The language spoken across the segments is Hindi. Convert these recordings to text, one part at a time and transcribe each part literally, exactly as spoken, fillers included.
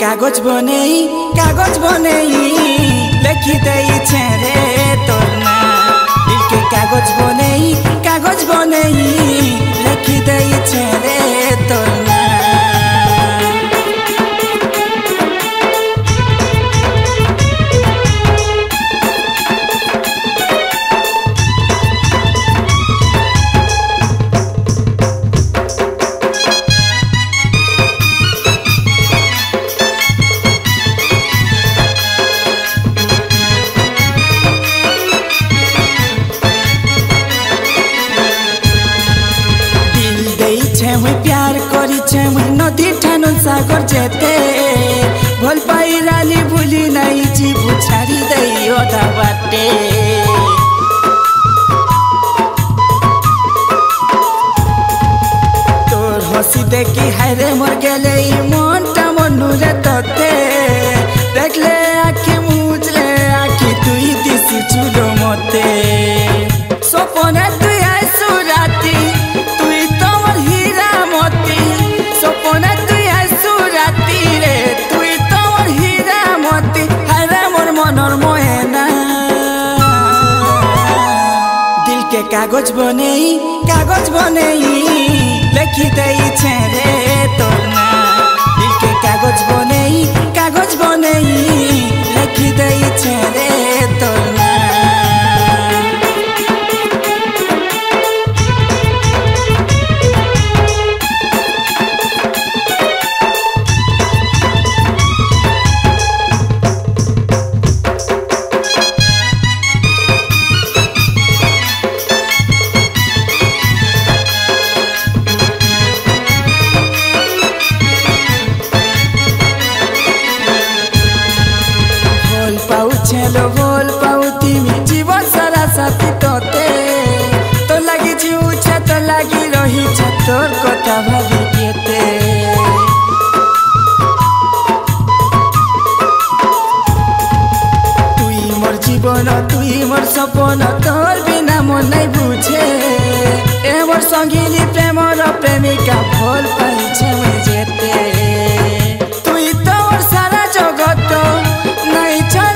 कागज बनेई कागज बनेई लिखी दई छे रे तोर ना। दिल के कागज बनेई कागज बनेई लिखी दई छे रे तोर ना। मुई प्यार करी छे मुई नदी ठानु सागर जेते भल पाई राली भूली नहीं जी बुछारी दई ओदा बाटे। तोर हसी देखी हाय रे मोर गेले मनटा मनु रे तते देखले आखि मुजले आखि तुई दिसी चुलो मते। सपने तुई आइसु राती तुई तोर हीरा मोती। सपने तुई आइसु राती रे तुई तोर हीरा मोती। हाय रे मोर मनर मोहेना दिल के कागज बनेई कागज बनेई लिखी दई छे रे तोर ना। दिल के कागज बनेई कागज बनेई लिखी दई छे रे तोर ना। चलो बोल पाऊ तिमी जीवन सारा साथी तोते तो लगी जीव छे तो लगी रही छे तोर कथा भाभी केते। तुई मोर जीवन तुई मोर सपन तोर बिना मन नहीं बुझे। ए मोर संगिनी प्रेमर प्रेमिका भल पाई छे मुई जेते। तुई तोर सारा जगत नहीं छड़े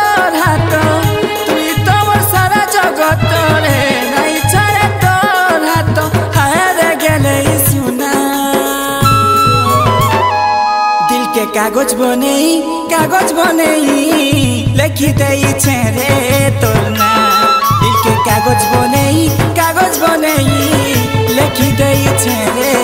कागज बनेई कागज बनेई लिखी दई छे रे तोर ना। दिल के कागज बनेई कागज बनेई लिखी दई छे रे